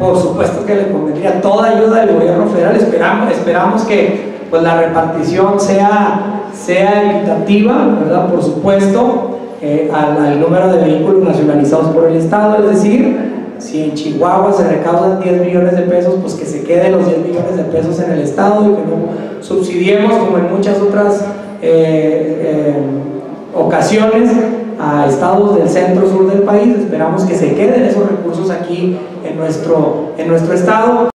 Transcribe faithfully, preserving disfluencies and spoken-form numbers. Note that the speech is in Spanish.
por supuesto que le convendría toda ayuda del gobierno federal. Esperamos, esperamos que pues, la repartición sea, sea equitativa, ¿verdad? Por supuesto, eh, al, al número de vehículos nacionalizados por el Estado, es decir, si en Chihuahua se recaudan diez millones de pesos, pues que se queden los diez millones de pesos en el Estado y que no subsidiemos, como en muchas otras eh, eh, ocasiones, a estados del centro sur del país. Esperamos que se queden esos recursos aquí en nuestro, en nuestro estado.